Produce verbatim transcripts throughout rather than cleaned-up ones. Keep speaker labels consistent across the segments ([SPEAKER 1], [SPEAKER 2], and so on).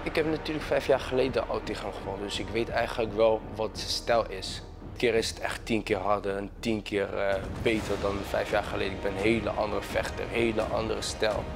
[SPEAKER 1] Ik heb natuurlijk vijf jaar geleden al tegen hem gewonnen, dus ik weet eigenlijk wel wat zijn stijl is. Een keer is het echt tien keer harder en tien keer uh, beter dan vijf jaar geleden. Ik ben een hele andere vechter, een hele andere stijl.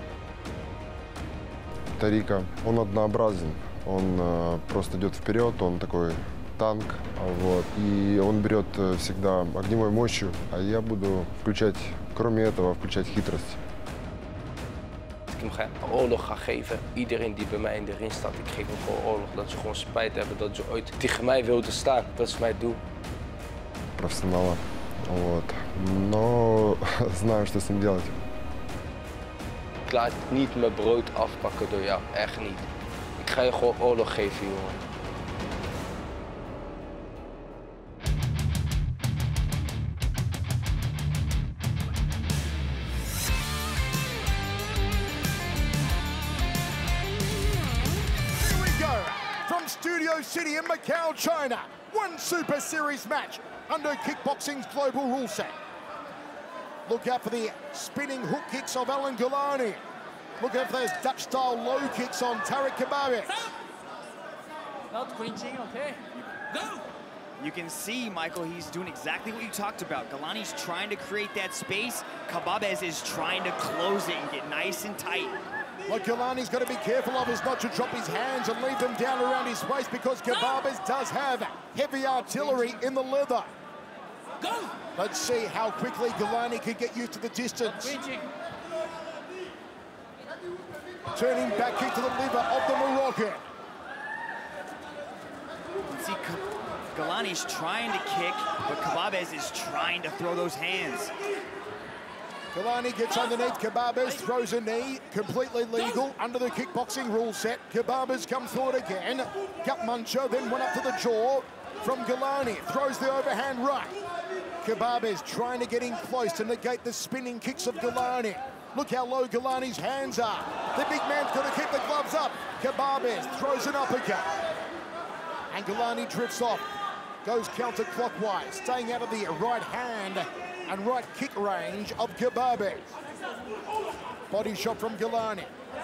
[SPEAKER 2] Тарика, он однообразен, он uh, просто идет вперед, он такой танк, вот, и он берет всегда огневой мощью, а я буду включать, кроме этого, включать хитрость.
[SPEAKER 1] Ik hem geen oorlog ga geven. Iedereen die bij mij in de ring staat, ik geef hem gewoon oorlog. Dat ze gewoon spijt hebben dat ze ooit tegen mij wilden staan. Dat is mijn doel.
[SPEAKER 2] Профессионала, вот, но знаю, что с ним делать.
[SPEAKER 1] Ik laat niet mijn brood afpakken door jou, echt niet. Ik ga je gewoon oorlog geven, jongen.
[SPEAKER 3] Studio City in Macau, China. One Super Series match under Kickboxing's global rule set. Look out for the spinning hook kicks of Alan Gilani. Look out for those Dutch-style low kicks on Tarik Khbabez.
[SPEAKER 4] Not clinching, okay. Go!
[SPEAKER 5] You can see, Michael, he's doing exactly what you talked about. Gilani's trying to create that space. Khbabez is trying to close it and get nice and tight.
[SPEAKER 3] What Gilani's got to be careful of is not to drop his hands and leave them down around his waist, because Khbabez does have heavy artillery in the leather.
[SPEAKER 4] Go!
[SPEAKER 3] Let's see how quickly Gilani can get used to the distance. Turning back into the liver of the Moroccan.
[SPEAKER 5] You see, Gilani's trying to kick, but Khbabez is trying to throw those hands.
[SPEAKER 3] Gilani gets underneath Khbabez, throws a knee, completely legal under the kickboxing rule set. Khbabez comes forward again, gut muncher, then one up to the jaw from Gilani, throws the overhand right. Khbabez trying to get in close to negate the spinning kicks of Gilani. Look how low Gilani's hands are. The big man's got to keep the gloves up. Khbabez throws an uppercut. And Gilani drifts off, goes counterclockwise, staying out of the right hand and right kick range of Khbabez. Body shot from Gilani.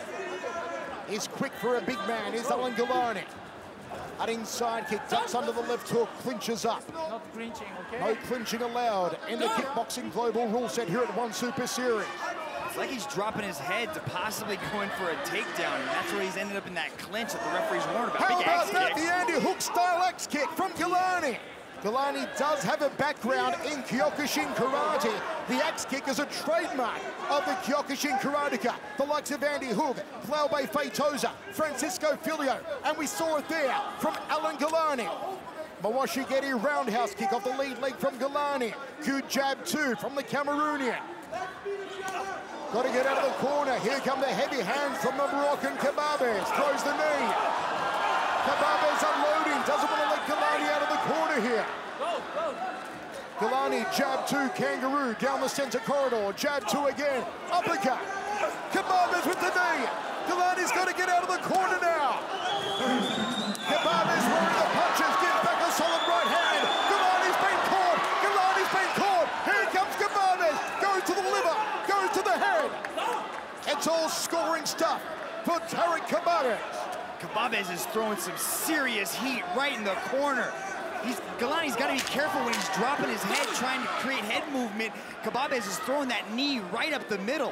[SPEAKER 3] He's quick for a big man, is Alan Gilani. An inside kick, ducks under the left hook, clinches up.
[SPEAKER 4] Not clinching, okay?
[SPEAKER 3] No clinching allowed in the kickboxing global rule set here at One Super Series.
[SPEAKER 5] It's like he's dropping his head to possibly going for a takedown, and that's where he's ended up in that clinch that the referee's warned about.
[SPEAKER 3] How
[SPEAKER 5] Big
[SPEAKER 3] about
[SPEAKER 5] axe
[SPEAKER 3] that,
[SPEAKER 5] kick.
[SPEAKER 3] the Andy Hook style axe kick from Gilani. Gilani does have a background in Kyokushin Karate. The axe kick is a trademark of the Kyokushin Karateka. The likes of Andy Hook, Flaube Feitosa, Francisco Filio, and we saw it there from Alan Gilani. Mawashi Getty roundhouse kick off the lead leg from Gilani. Good jab two from the Cameroonian. Got to get out of the corner. Here come the heavy hands from the Moroccan. Khbabez throws the knee. Khbabez unloading, doesn't want to let Gilani out of the corner here.
[SPEAKER 4] Go, go.
[SPEAKER 3] Gilani, jab two, kangaroo, down the center corridor, jab two again, uppercut. Khbabez with the knee. Gilani's got to get out of the corner now. Khbabez wearing the punches, gives back a solid right hand. Gilani's been caught, Gilani's been caught. Here comes Khbabez, goes to the liver, goes to the head. It's all scoring stuff for Tarik Khbabez.
[SPEAKER 5] Khbabez is throwing some serious heat right in the corner. He's, Gilani's got to be careful when he's dropping his head, trying to create head movement. Khbabez is throwing that knee right up the middle.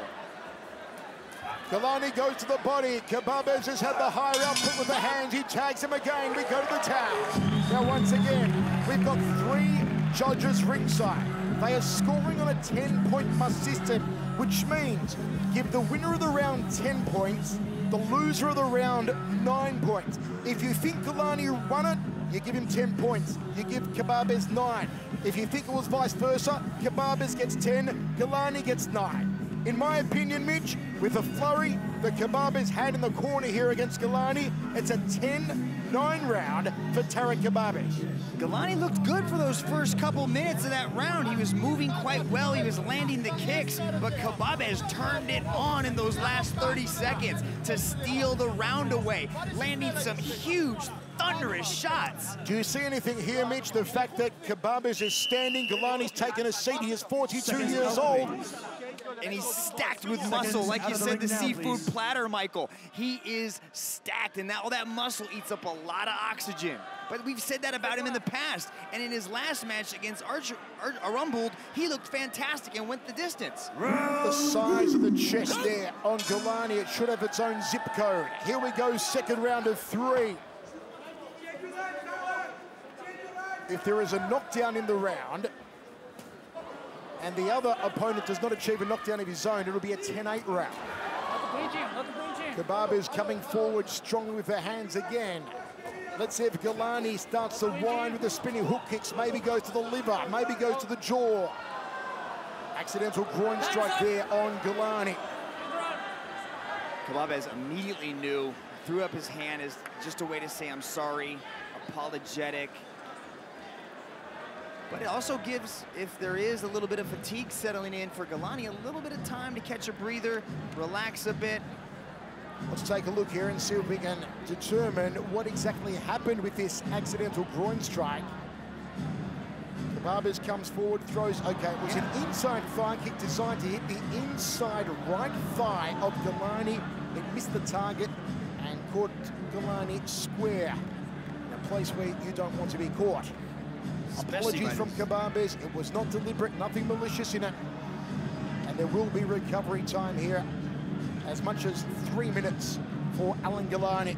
[SPEAKER 3] Gilani goes to the body. Khbabez has had the higher output with the hands. He tags him again. We go to the towel. Now, once again, we've got three judges ringside. They are scoring on a ten-point must system, which means give the winner of the round ten points, the loser of the round nine points. If you think Gilani won it, you give him ten points. You give Khbabez nine. If you think it was vice versa, Khbabez gets ten, Gilani gets nine. In my opinion, Mitch, with the flurry that Khbabez had in the corner here against Gilani, it's a ten nine round for Tarik Khbabez.
[SPEAKER 5] Gilani looked good for those first couple minutes of that round. He was moving quite well. He was landing the kicks, but Khbabez turned it on in those last thirty seconds to steal the round away, landing some huge, thunderous shots.
[SPEAKER 3] Do you see anything here, Mitch? The fact that Khbabez is standing, Gilani's taken a seat. He is forty-two years old.
[SPEAKER 5] and he's stacked with muscle. Like you said, the seafood platter, Michael. He is stacked, and that, all that muscle eats up a lot of oxygen. But we've said that about him in the past. And in his last match against Archer, Ar Arumbold, he looked fantastic and went the distance.
[SPEAKER 3] The size of the chest there on Galani, it should have its own zip code. Here we go, second round of three. If there is a knockdown in the round, and the other opponent does not achieve a knockdown of his own, it'll be a ten eight round. Khbabez coming forward strongly with her hands again. Let's see if Galani starts to wind with the spinning hook kicks, maybe goes to the liver, maybe goes to the jaw. Accidental groin strike there on Galani.
[SPEAKER 5] Khbabez immediately knew, threw up his hand as just a way to say I'm sorry, apologetic. But it also gives, if there is a little bit of fatigue settling in for Galani, a little bit of time to catch a breather, relax a bit.
[SPEAKER 3] Let's take a look here and see if we can determine what exactly happened with this accidental groin strike. Khbabez comes forward, throws, okay, it was an inside thigh kick designed to hit the inside right thigh of Galani. It missed the target and caught Galani square, in a place where you don't want to be caught. Apologies from Khbabez, it was not deliberate, nothing malicious in it. And there will be recovery time here, as much as three minutes for Alan Galani.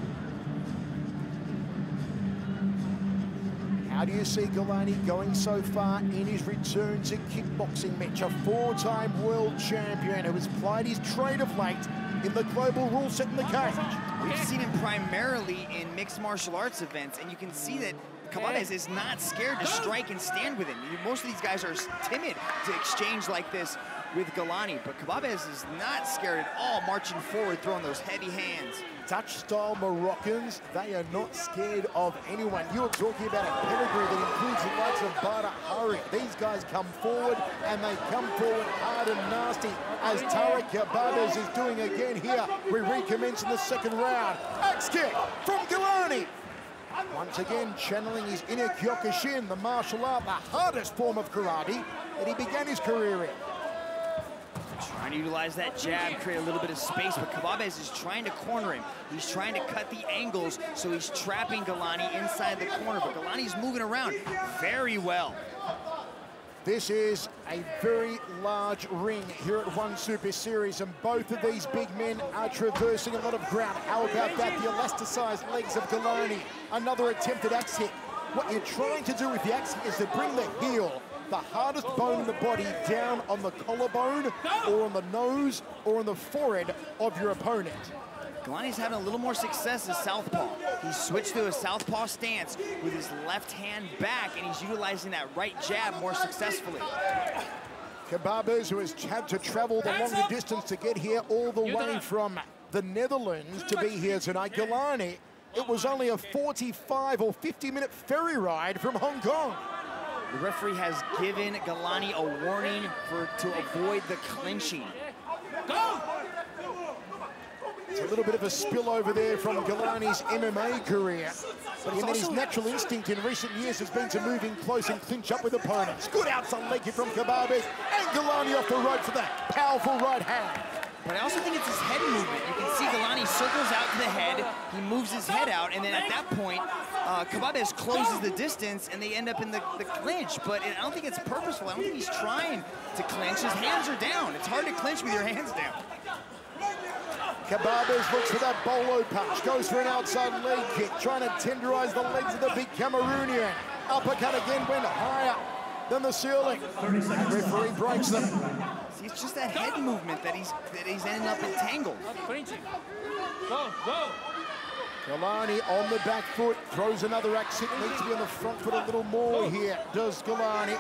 [SPEAKER 3] How do you see Galani going so far in his return to kickboxing match? A four-time world champion who has plied his trade of late in the global rule set in the cage.
[SPEAKER 5] We've seen him primarily in mixed martial arts events, and you can see that Khbabez is not scared to strike and stand with him. Most of these guys are timid to exchange like this with Galani, but Khbabez is not scared at all, marching forward, throwing those heavy hands.
[SPEAKER 3] Dutch-style Moroccans, they are not scared of anyone. You're talking about a pedigree that includes the likes of Bada Hari. These guys come forward, and they come forward hard and nasty, as Tarik Khbabez is doing again here. We recommence in the second round. Axe kick from Galani. Once again, channeling his inner Kyokushin, the martial art, the hardest form of karate that he began his career in.
[SPEAKER 5] Trying to utilize that jab, create a little bit of space, but Khbabez is trying to corner him. He's trying to cut the angles, so he's trapping Galani inside the corner, but Galani's moving around very well.
[SPEAKER 3] This is a very large ring here at One Super Series, and both of these big men are traversing a lot of ground. How about that, the elasticized legs of Galani? Another attempted axe hit. What you're trying to do with the axe hit is to bring the heel, the hardest bone in the body, down on the collarbone or on the nose or on the forehead of your opponent.
[SPEAKER 5] Galani's having a little more success as southpaw. He's switched to a southpaw stance with his left hand back, and he's utilizing that right jab more successfully.
[SPEAKER 3] Khbabez, who has had to travel the longer distance to get here all the way from the Netherlands to be here tonight. Galani, it was only a forty-five or fifty minute ferry ride from Hong Kong.
[SPEAKER 5] The referee has given Galani a warning for to avoid the clinching.
[SPEAKER 4] Go!
[SPEAKER 3] It's a little bit of a spillover there from Galani's M M A career. But again, his natural instinct in recent years has been to move in close and clinch up with opponents. Good outside leg kick from Khbabez, and Galani off the rope for that powerful right hand.
[SPEAKER 5] But I also think it's his head movement. You can see Galani circles out to the head, he moves his head out, and then at that point, uh, Khbabez closes the distance, and they end up in the, the clinch. But I don't think it's purposeful. I don't think he's trying to clinch. His hands are down. It's hard to clinch with your hands down.
[SPEAKER 3] Khbabez looks for that bolo punch, goes for an outside leg kick, trying to tenderize the legs of the big Cameroonian. Uppercut again went higher than the ceiling. And referee breaks them.
[SPEAKER 5] See, it's just that head movement that he's that he's ending up entangled.
[SPEAKER 4] Go, go.
[SPEAKER 3] Galani on the back foot, throws another axe hit, needs to be on the front foot a little more here, does Galani.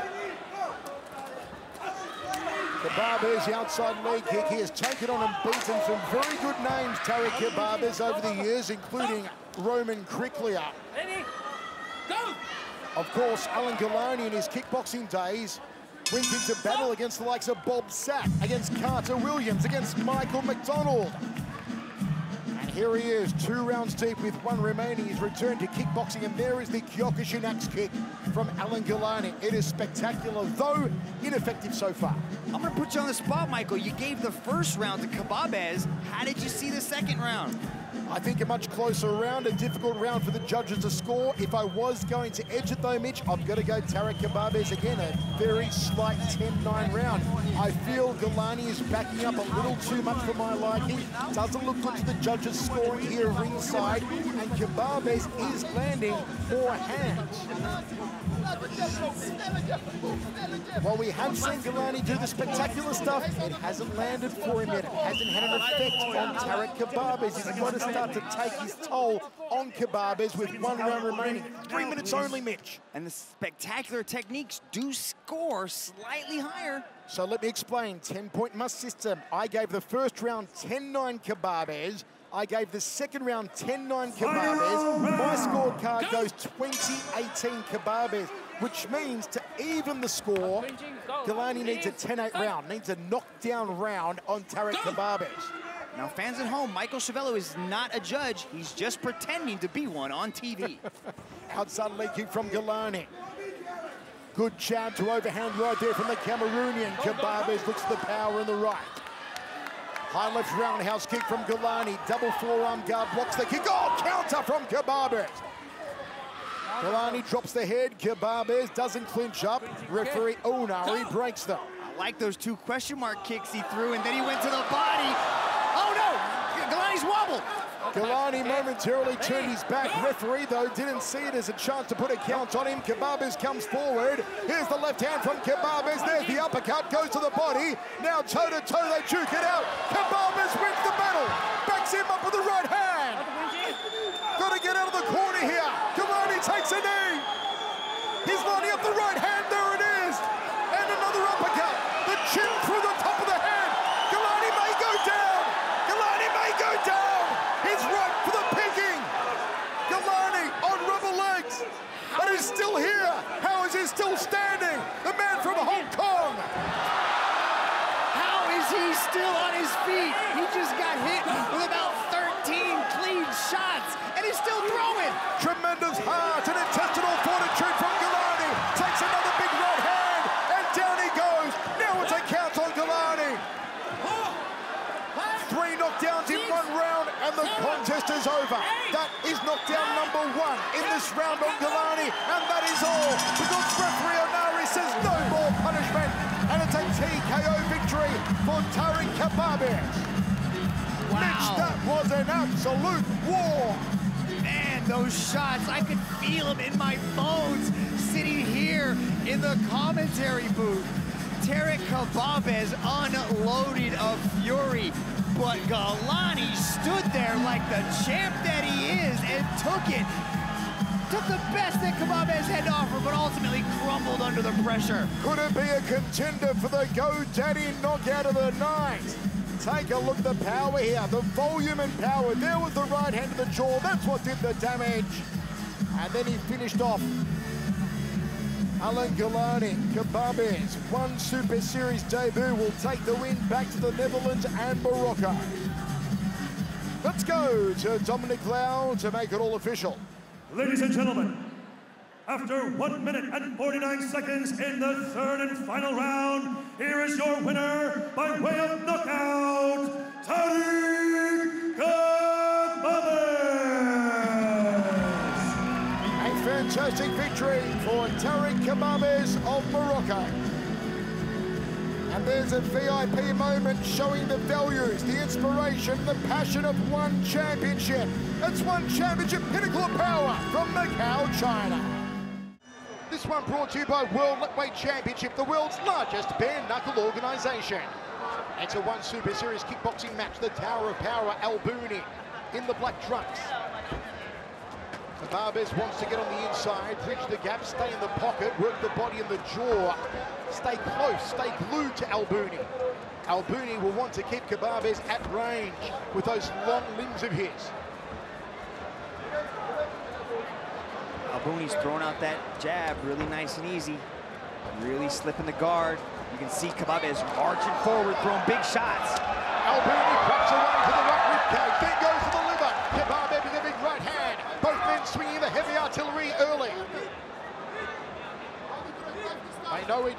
[SPEAKER 3] Khbabez, the outside leg kick, he has taken on and beaten some very good names, Tarik Khbabez, over the years, including Roman Kryklia.
[SPEAKER 4] Ready? Go!
[SPEAKER 3] Of course, Alan Galani in his kickboxing days went into battle against the likes of Bob Sapp, against Carter Williams, against Michael McDonald. And here he is, two rounds deep with one remaining. He's returned to kickboxing, and there is the Kyokushin axe kick from Alan Galani. It is spectacular, though ineffective so far.
[SPEAKER 5] I'm gonna put you on the spot, Michael. You gave the first round to Khbabez. How did you see the second round?
[SPEAKER 3] I think a much closer round, a difficult round for the judges to score. If I was going to edge it though, Mitch, I've got to go Tarik Khbabez again, a very slight ten nine round. I feel Galani is backing up a little too much for my liking. Doesn't look good to the judges scoring here ringside, and Khbabez is landing more hands. While we have seen Galani do the spectacular stuff, it hasn't landed for him yet. It hasn't had an effect on Tarik Khbabez. He's got to start to take his toll on Khbabez with one round remaining. Three minutes only, Mitch.
[SPEAKER 5] And the spectacular techniques do score slightly higher.
[SPEAKER 3] So let me explain. ten-point must system. I gave the first round ten nine Khbabez. I gave the second round ten nine Khbabez. My scorecard goes twenty eighteen Khbabez, which means to even the score, Galani needs a ten eight round, needs a knockdown round on Tarik Khbabez.
[SPEAKER 5] Now, fans at home, Michael Schiavello is not a judge. He's just pretending to be one on T V.
[SPEAKER 3] Outside leg kick from Galani. Good jab to overhand right there from the Cameroonian. Khbabez looks at the power in the right. High left roundhouse kick from Galani. Double forearm guard blocks the kick. Oh, counter from Khbabez. Galani drops the head. Khbabez doesn't clinch up. Referee Onari breaks them.
[SPEAKER 5] I like those two question mark kicks he threw, and then he went to the body. Oh no! Galani's wobbled.
[SPEAKER 3] Galani momentarily turned his back. Referee, though, didn't see it as a chance to put a count on him. Khbabez comes forward. Here's the left hand from Khbabez. There's the uppercut, goes to the body. Now toe-to-toe, they juke it out. Khbabez wins the battle. Backs him up with the right hand. Got to get out of the corner here. Galani takes a knee. He's lining up the right hand. There it is. And another uppercut. The chin through the top of the head. Galani may go down. Galani may go down. He's right for the picking. Galani on rubber legs. But he's still here. How is he still standing? The man from Hong Kong.
[SPEAKER 5] How is he still on his feet? He just got hit with about thirteen clean shots, and he's still throwing.
[SPEAKER 3] Tremendous heart and intestinal fortitude from Galani. Takes another big right hand, and down he goes. Now it's a count on Galani. Three knockdowns in one round, and the contest is over. That is knockdown number one in this round on Galani, and that is all, because referee Onari says no more punishment, and it's a T K O victory for Tarik Khbabez.
[SPEAKER 5] Wow.
[SPEAKER 3] Mitch, that was an absolute war.
[SPEAKER 5] Man, those shots, I could feel them in my bones sitting here in the commentary booth. Tarik Khbabez unloaded of fury, but Galani stood there like the champ that he is and took it. Took the best that Khbabez had to offer, but ultimately crumbled under the pressure.
[SPEAKER 3] Could it be a contender for the GoDaddy knockout of the night? Take a look at the power here, the volume and power. There was the right hand to the jaw. That's what did the damage. And then he finished off. Alan Galani, Khbabez, one Super Series debut, will take the win back to the Netherlands and Morocco. Let's go to Dominic Lau to make it all official.
[SPEAKER 6] Ladies and gentlemen, after one minute and forty-nine seconds in the third and final round, here is your winner by way of knockout, Tarik Khbabez.
[SPEAKER 3] A fantastic victory for Tarik Khbabez of Morocco. And there's a V I P moment showing the values, the inspiration, the passion of one championship. It's one championship pinnacle of power from Macau, China. This one brought to you by World Lightweight Championship, the world's largest bare knuckle organisation. It's a one Super Series kickboxing match, the Tower of Power, Albouni in the black trunks. Khbabez wants to get on the inside, bridge the gap, stay in the pocket, work the body and the jaw, stay close, stay glued to Albouni. Albouni will want to keep Khbabez at range with those long limbs of his.
[SPEAKER 5] Albouni's throwing out that jab really nice and easy. Really slipping the guard. You can see Khbabez marching forward, throwing big shots.
[SPEAKER 3] Albouni cracks away to the right ribcage, then goes to the liver. Khbabez with a big right hand. Both men swinging the heavy artillery early.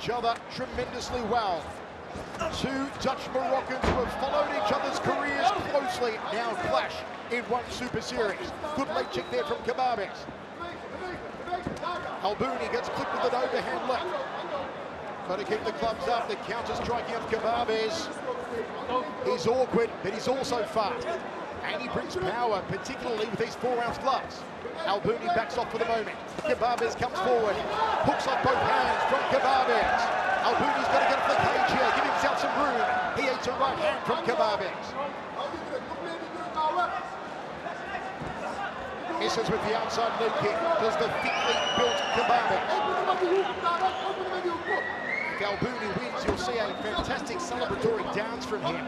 [SPEAKER 3] each other tremendously well. Two Dutch Moroccans who have followed each other's careers closely now clash in one Super Series. Good leg check there from Khbabez. Albouni gets clipped with an overhand left. Got to keep the clubs up. The counter striking of Khbabez. He's awkward, but he's also fast. And he brings power, particularly with these four-ounce gloves. Albouni backs off for the moment. Khbabez comes forward. Hooks off both hands from Khbabez. Albouni's got to get off the cage here, give himself some room. He eats a right hand from Khbabez. Misses with the outside leg kick. Does the thickly built Khbabez. If Albouni wins, you'll see a fantastic celebratory dance from him.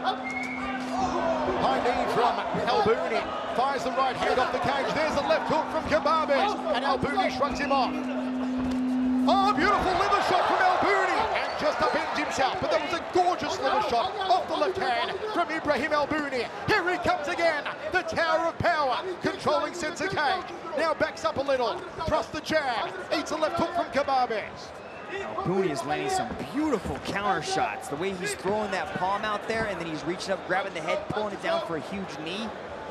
[SPEAKER 3] High knee from Albouni. Fires the right hand off the cage. There's the left hook from Khbabez. And Albouni shrugs him off. Oh, beautiful liver shot from Albouni. And just upends himself. But that was a gorgeous liver shot off the left hand from Ibrahim Albouni. Here he comes again. The Tower of Power. Controlling center cage. Now backs up a little. Thrusts the jab. Eats a left hook from Khbabez.
[SPEAKER 5] Albouni is landing some beautiful counter shots. The way he's throwing that palm out there, and then he's reaching up, grabbing the head, pulling it down for a huge knee.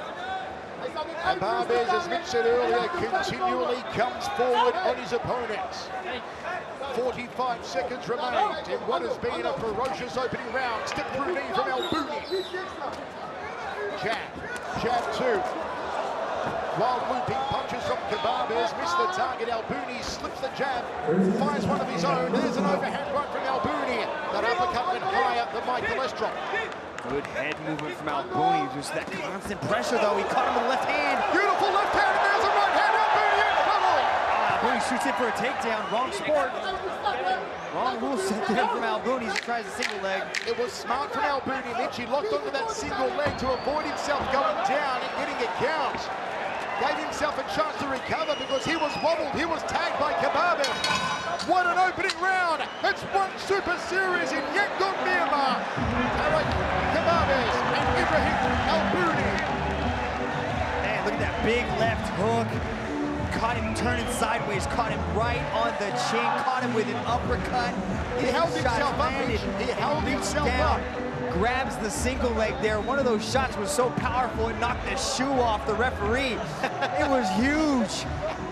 [SPEAKER 3] Khbabez, as Mitch said earlier, continually comes forward on his opponents. forty-five seconds remain in what has been a ferocious opening round. Step through knee from Albouni. Jab, jab two. Wild looping punches from Khbabez, miss the target. Albouni slips the jab, fires one of his own. There's an overhand right from Albouni. That uppercut went higher than my cholesterol.
[SPEAKER 5] Good head movement from Albouni. Just that constant pressure, though. He caught him with the left hand.
[SPEAKER 3] Beautiful left hand, and there's a right hand. Albouni in trouble.
[SPEAKER 5] Albouni shoots in for a takedown. Wrong sport. Wrong rule set there from Albouni. He tries a single leg.
[SPEAKER 3] It was smart from Albouni, Mitch. He locked onto that single leg to avoid himself going down and getting a count. Gave himself a chance to recover because he was wobbled. He was tagged by Khbabez. What an opening round. It's one Super Series in Yangon, Myanmar. Tarik Khbabez and Ibrahim Albouni.
[SPEAKER 5] Man, look at that big left hook. Caught him turning sideways, caught him right on the chin, caught him with an uppercut.
[SPEAKER 3] He held himself up, Mitch. He held himself up.
[SPEAKER 5] Grabs the single leg there. One of those shots was so powerful it knocked the shoe off the referee. It was huge.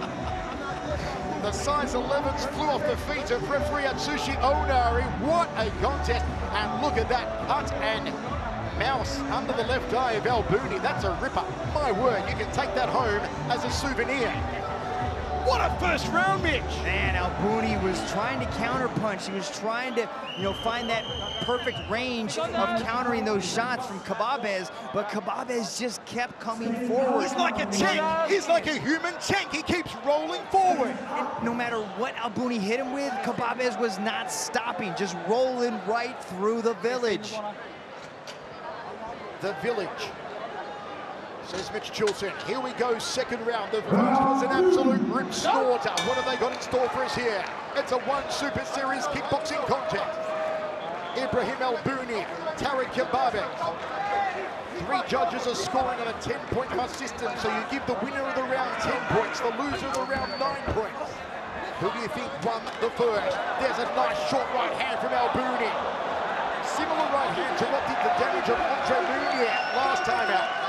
[SPEAKER 3] The size elevens flew off the feet of referee Atsushi Onari. What a contest. And look at that cut and mouse under the left eye of Albouni. That's a ripper. My word, you can take that home as a souvenir. What a first round, Mitch!
[SPEAKER 5] Man, Albouni was trying to counterpunch. He was trying to, you know, find that perfect range of countering those shots from Khbabez, but Khbabez just kept coming forward.
[SPEAKER 3] He's like a tank. He's like a human tank. He keeps rolling forward.
[SPEAKER 5] And no matter what Albouni hit him with, Khbabez was not stopping, just rolling right through the village.
[SPEAKER 3] The village. Says Mitch Chilton. Here we go, second round. The first was an absolute rip snorter. What have they got in store for us here? It's a one Super Series kickboxing contest. Ibrahim Albouni, Tarik Khbabez. Three judges are scoring on a ten-point must system, so you give the winner of the round ten points, the loser of the round nine points. Who do you think won the first? There's a nice short right hand from Albouni. Similar right hand to what did the damage of Andre Munier last time out.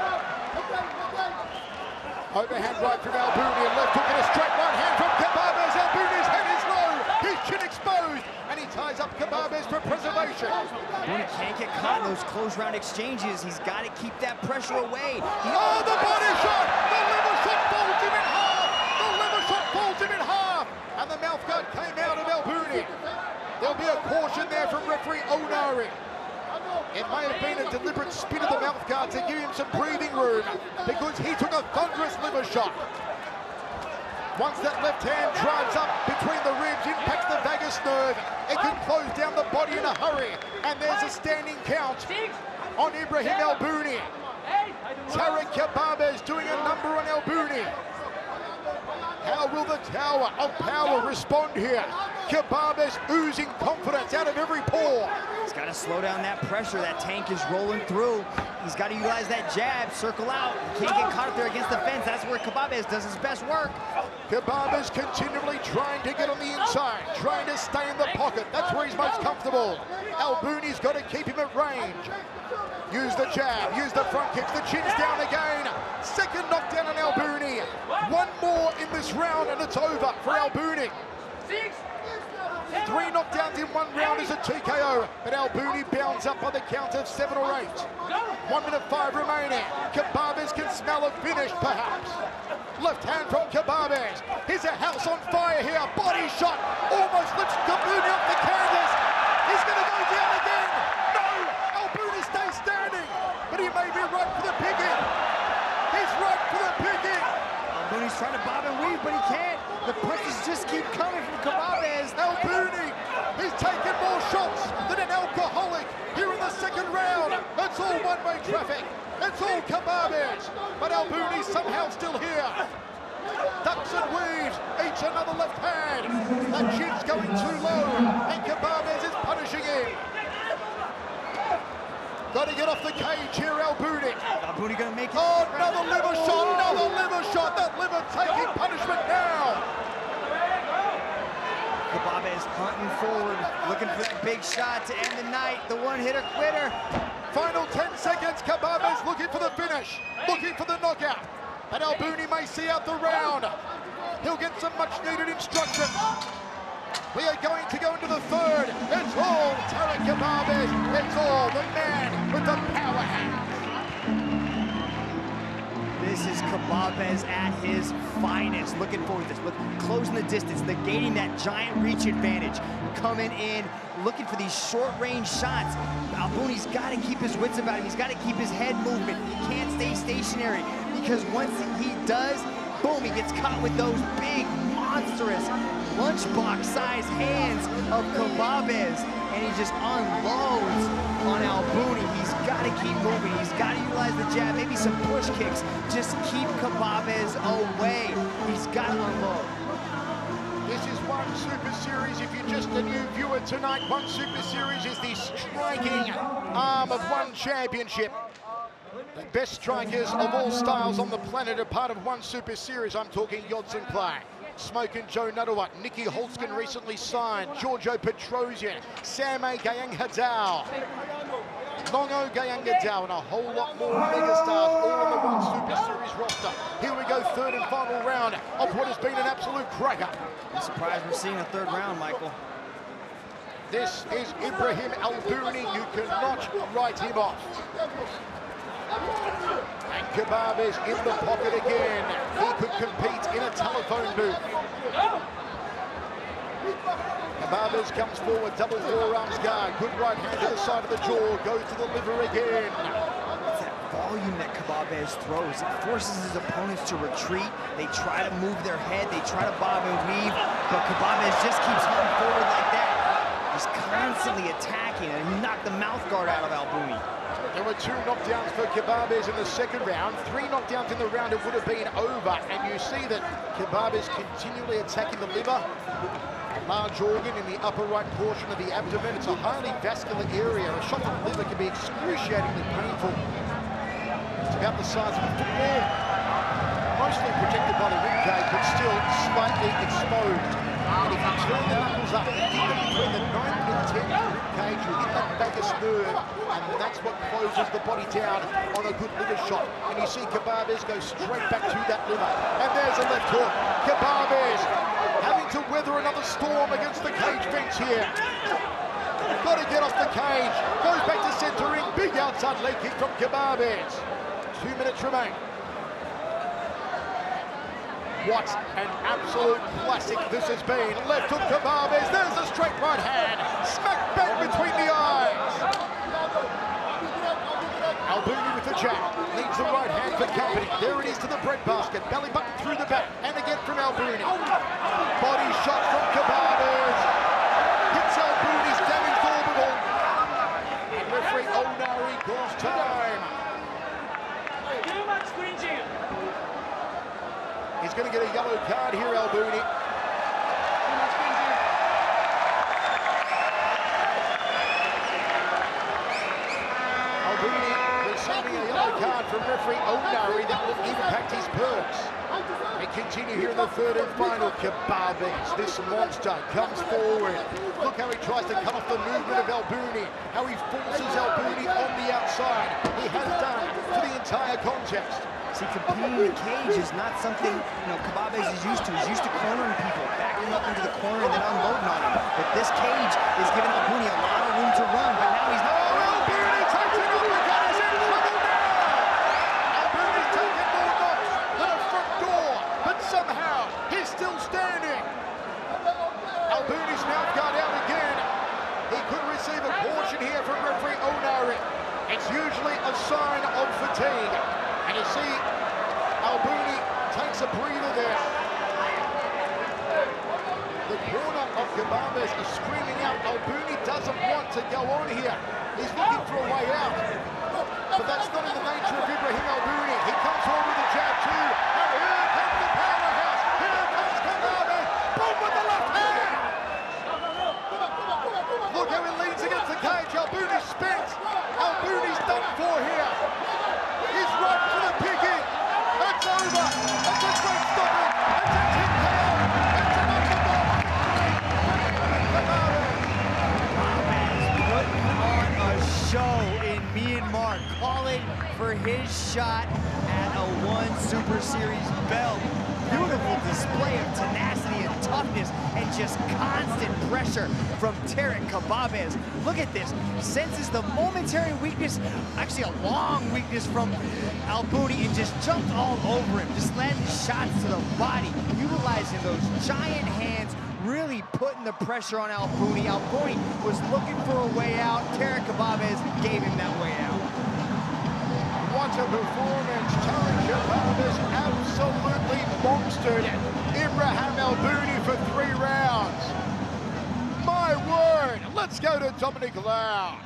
[SPEAKER 3] Overhand right from Albouni, and left hook and a straight right hand from Khbabez. Albouni's head is low, his chin exposed, and he ties up Khbabez for preservation.
[SPEAKER 5] Albouni can't get caught in those close round exchanges. He's got to keep that pressure away. He
[SPEAKER 3] oh, the body shot! The liver shot folds him in half! The liver shot folds him in half! And the mouth guard came out of Albouni. There'll be a caution there from referee Onari. It may have been a deliberate spin of the mouth guard to give him some breathing room because he took a thunderous liver shot. Once that left hand drives up between the ribs, impacts the vagus nerve, it can close down the body in a hurry. And there's a standing count on Ibrahim Albouni. Tarik Khbabez doing a number on Albouni. How will the tower of power respond here? Khbabez oozing confidence out of every pore.
[SPEAKER 5] He's got to slow down that pressure. That tank is rolling through. He's got to utilize that jab, circle out. He can't get caught up there against the fence. That's where Khbabez does his best work.
[SPEAKER 3] Khbabez continually trying to get on the inside, trying to stay in the pocket. That's where he's most comfortable. Albouni's got to keep him at range. Use the jab, use the front kicks, the chin's down again. Second knockdown on Albouni. One more in this round and it's over for Albouni. Three knockdowns in one round is a T K O, but Albouni bounds up by the count of seven or eight. One minute five remaining. Khbabez can smell a finish, perhaps. Left hand from Khbabez. Here's a house on fire here. Body shot. Almost lifts Albouni off the canvas. He's going to go down again. No! Albouni stays standing, but he may be right for the picking. He's right for the picking.
[SPEAKER 5] Albouni's trying to bob and weave, but he can't. The punches just keep coming from Khbabez.
[SPEAKER 3] Albouni, he's taken more shots than an alcoholic here in the second round. It's all one-way traffic. It's all Khbabez, but Albouni's somehow still here. Ducks and weaves, each another left hand. That chin's going too low, and Khbabez is punishing him. Got to get off the cage here, Albouni.
[SPEAKER 5] Albouni gonna make it.
[SPEAKER 3] Oh, another liver shot, another liver shot. That liver taking punishment now.
[SPEAKER 5] Khbabez hunting forward, looking for that big shot to end the night. The one-hitter quitter.
[SPEAKER 3] Final ten seconds. Khbabez looking for the finish, looking for the knockout. And Albouni may see out the round. He'll get some much-needed instruction. We are going to go into the third. It's all Tarik Khbabez. It's all the man with the power hand.
[SPEAKER 5] This is Khbabez at his finest. Looking forward to this. Look, closing the distance, negating that giant reach advantage. Coming in, looking for these short-range shots. Albouni's got to keep his wits about him. He's got to keep his head movement. He can't stay stationary because once he does, boom, he gets caught with those big, monstrous, lunchbox-sized hands of Khbabez, and he just unloads on Albouni. He's got to keep moving. He's got to utilize the jab, maybe some push kicks. Just keep Khbabez away. He's got to unload.
[SPEAKER 3] This is One Super Series. If you're just a new viewer tonight, One Super Series is the striking arm of One Championship. The best strikers of all styles on the planet are part of One Super Series. I'm talking Yodson Clay, Smoke and Joe Nuttawut, Nicky Holtzkin recently signed, Giorgio Petrosian, Samay Gayanghadao, Longo Gayanghadao, and a whole lot more megastars all on the One Super Series roster. Here we go, third and final round of what has been an absolute cracker.
[SPEAKER 5] I'm surprised we're seeing a third round, Michael.
[SPEAKER 3] This is Ibrahim Albouni. You cannot write him off. And Khbabez in the pocket again. He could compete in a telephone booth. Khbabez comes forward, double forearms guard. Good right hand to the side of the jaw. Goes to the liver again.
[SPEAKER 5] It's that volume that Khbabez throws. It forces his opponents to retreat. They try to move their head. They try to bob and weave. But Khbabez just keeps hunting forward like that. He's constantly attacking, and he knocked the mouth guard out of Albouni.
[SPEAKER 3] There were two knockdowns for Khbabez in the second round. Three knockdowns in the round, it would have been over. And you see that Khbabez continually attacking the liver. Large organ in the upper right portion of the abdomen. It's a highly vascular area. A shot to the liver can be excruciatingly painful. It's about the size of a football. Mostly protected by the ribcage, but still slightly exposed. And if you turn the knuckles up, you hit them between the ninth and tenth ribcage, you hit that vagus nerve, and that's what closes the body down on a good liver shot. And you see Khbabez go straight back to that liver. And there's a left hook. Khbabez having to weather another storm against the cage fence here. Got to get off the cage. Goes back to centering. Big outside leg kick from Khbabez. Two minutes remain. What an absolute classic this has been. Left hook Khbabez. There's a straight right hand. Smack bang between the eyes. Albouni with the jab. Needs the right hand for company. There it is to the breadbasket. Belly button through the back. And again from Albouni. Body shot from Khbabez. Hits Albouni's damaged orbital. And referee Onari calls time.
[SPEAKER 4] Too much cringing.
[SPEAKER 3] He's going to get a yellow card here, Albouni. Albouni receiving a yellow card from referee Onari that will impact his perks. We continue here in the third and final. Khbabez, this monster, comes forward. Look how he tries to cut off the movement of Albouni, how he forces Albouni on the outside. He has done for the entire contest.
[SPEAKER 5] See, competing in the cage is not something, you know, Khbabez is used to. He's used to cornering people, backing up into the corner and then unloading on him. But this cage is giving Albouni a lot of room to run, but now he's not.
[SPEAKER 3] Oh, Albouni takes it over, he's in trouble now! Albouni's taken more knocks than a front door, but somehow he's still standing. Albouni's mouth guard out again. He could receive a caution here from referee Onari. It's usually a sign of fatigue. And you see, Albouni takes a breather there. The corner of Khbabez is screaming out. Albouni doesn't want to go on here. He's looking for a way out. But that's not in the nature of Ibrahim Albouni. He comes forward with a jab too. And here comes the powerhouse. Here comes Khbabez. Boom with the left hand. Look how he leans against the cage. Albouni spins. Albouni's done for here. He's right for the picking. It's over. It's a great stopping. It's a ten K O. It's an underdog.
[SPEAKER 5] Khbabez putting on a show in Myanmar, calling for his shot at a one Super Series belt. Beautiful display of tenacity and toughness and just constant pressure from Tarik Khbabez. Look at this. Senses the momentary weakness, actually a long weakness from Albouni, and just jumped all over him, just landing shots to the body, utilizing those giant hands, really putting the pressure on Albouni. Albouni was looking for a way out. Tarik Khbabez gave him that way out.
[SPEAKER 3] What a performance. Tarik Khbabez absolutely monstered Ibrahim Albouni for three rounds. My word. Let's go to Dominic Lau.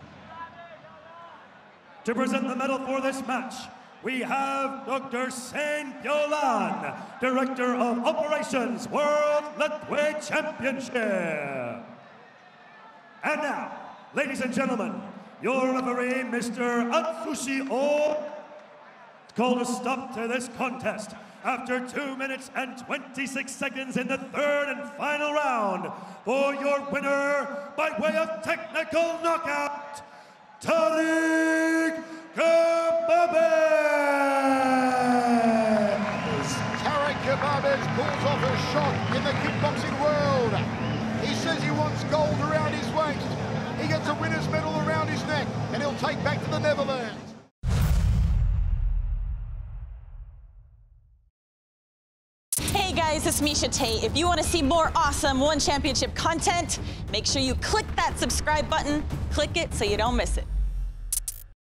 [SPEAKER 6] To present the medal for this match, we have Doctor Saint Yolan, Director of Operations, World Lightweight Championship. And now, ladies and gentlemen, your referee, Mister Atsushi O, called a stop to this contest after two minutes and twenty-six seconds in the third and final round for your winner by way of technical knockout, Tarik Khbabez.
[SPEAKER 3] Tarik Khbabez pulls off a shot in the kickboxing world. He says he wants gold around his waist. He gets a winner's medal around his neck, and he'll take back to the Netherlands.
[SPEAKER 7] Hey guys, it's Misha Tate. If you want to see more awesome One Championship content, make sure you click that subscribe button. Click it so you don't miss it.